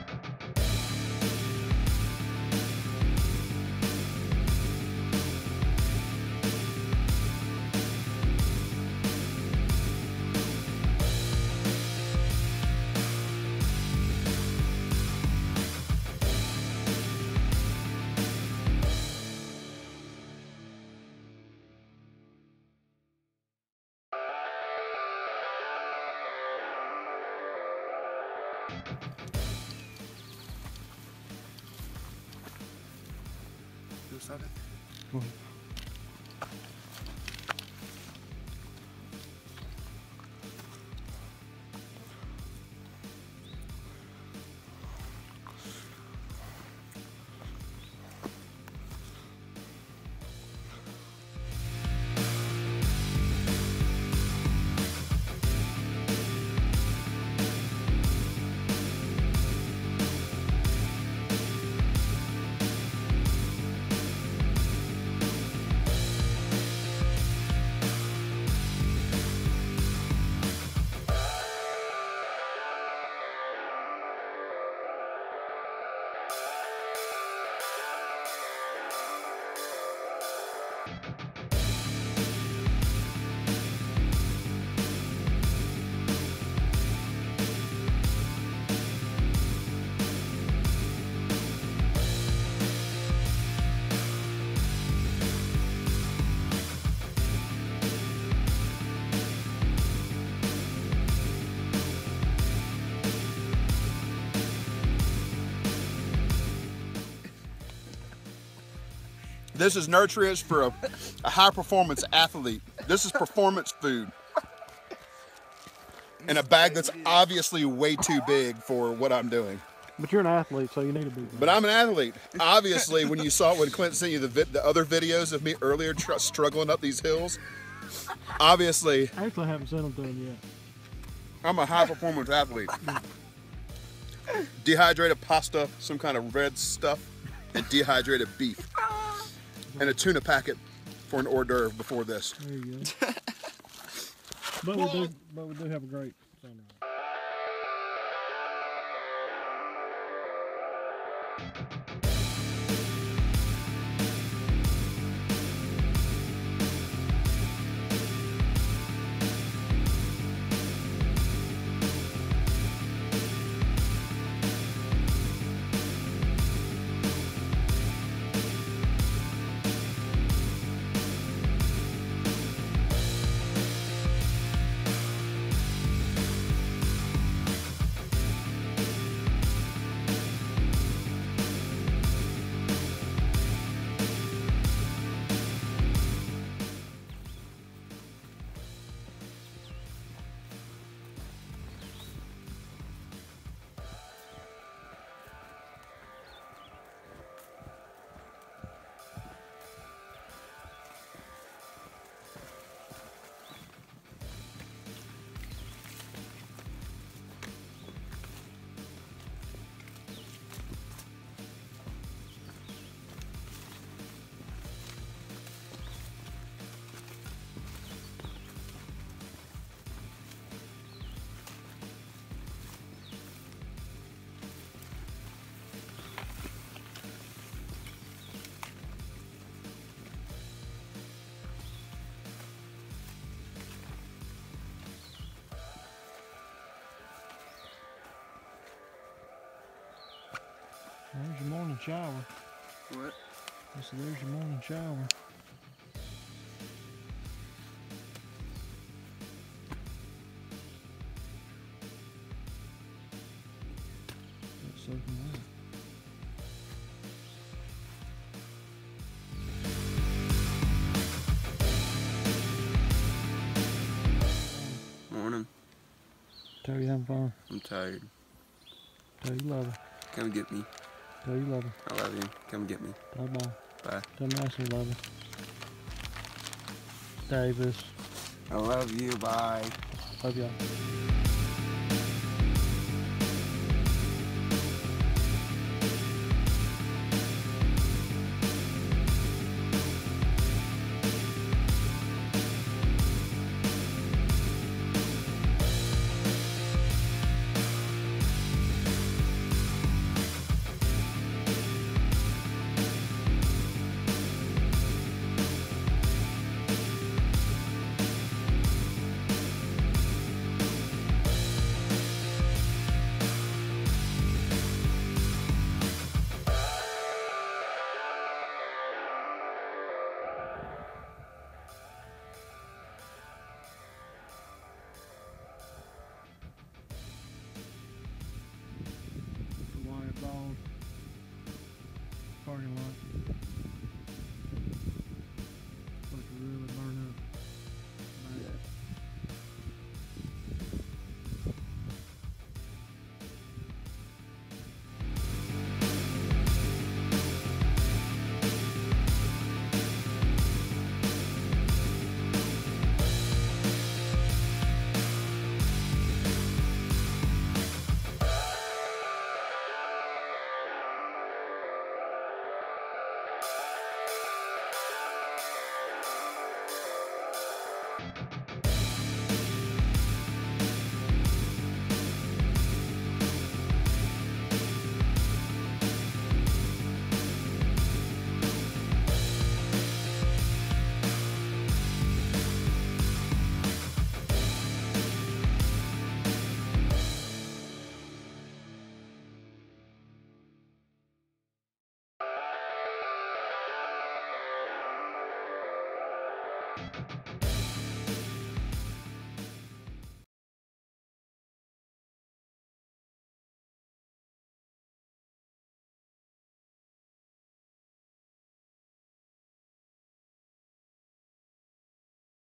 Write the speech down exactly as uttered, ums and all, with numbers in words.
You excited? Mm-hmm. This is Nutrients for a, a high-performance athlete. This is performance food. In a bag that's obviously way too big for what I'm doing. But you're an athlete, so you need to be. But I'm an athlete. Obviously, when you saw, when Clint sent you the, vid, the other videos of me earlier tr struggling up these hills, obviously, Actually, I haven't seen them done yet. I'm a high-performance athlete. Dehydrated pasta, some kind of red stuff, and dehydrated beef. And a tuna packet for an hors d'oeuvre before this. There you go. But we do, but we do have a great sunrise. There's your morning shower. What? I said, there's your morning shower. That's soaking wet. Morning. Tell you having fun. I'm tired. Tell you love her. Come get me. Tell you love her. I love you. Come get me. Bye bye. Bye. Tell Master love her. Davis. I love you. Bye. Love y'all. Bye.